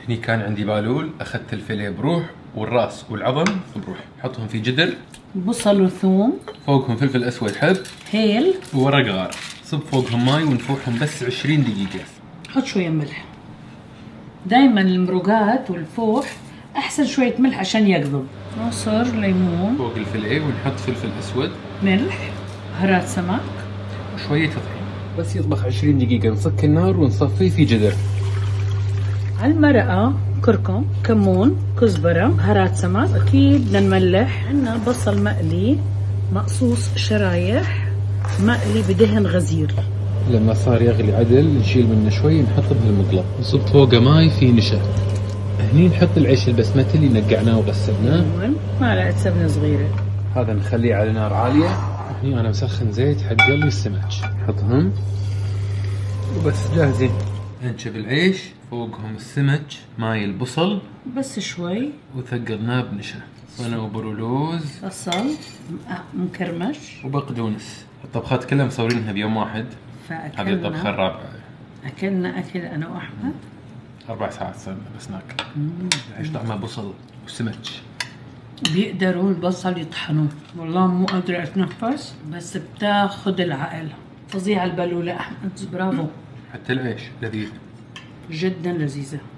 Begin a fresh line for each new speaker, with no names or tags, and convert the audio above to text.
هني كان عندي بالول، اخذت الفيليه بروح والراس والعظم بروح، حطهم في جدر،
بصل وثوم،
فوقهم فلفل اسود حب،
هيل،
وورق غار. صب فوقهم ماي ونفوحهم بس 20 دقيقة.
حط شوية ملح. دايما المرقات والفوح احسن شوية ملح عشان يقضب. عصر ليمون
فوق الفيليه ونحط فلفل اسود،
ملح، بهارات سمك،
وشوية طحين. بس يطبخ 20 دقيقة نسكر النار ونصفيه في جدر.
على المرقة كركم، كمون، كزبرة، بهارات سمك. أكيد بدنا نملح. عنا بصل مقلي مقصوص شرايح، مقلي بدهن غزير.
لما صار يغلي عدل نشيل منه شوي نحطه بهالمقلة، نصب فوقه ماي في نشا. هني نحط العيش البسمتي اللي نقعناه وغسلناه،
معلقة سمنة صغيرة.
هذا نخليه على نار عالية. هني أنا مسخن زيت حق قلي السمك، نحطهم وبس جاهزين. ننشف العيش، فوقهم السمك، ماي البصل
بس شوي،
وثقلناه بنشا، صنة وبرولوز،
بصل مكرمش
وبقدونس. الطبخات كلها مصورينها بيوم واحد، هذه الطبخة الرابعة.
أكلنا أكل أنا وأحمد
4 ساعات صرنا بس ناكل. العيش طعمه بصل وسمك.
بيقدروا البصل يطحنوه، والله مو قادرة أتنفس، بس بتاخد العقل. فظيعة البلولة أحمد، برافو.
حتى العيش لذيذ
جدا لذيذة.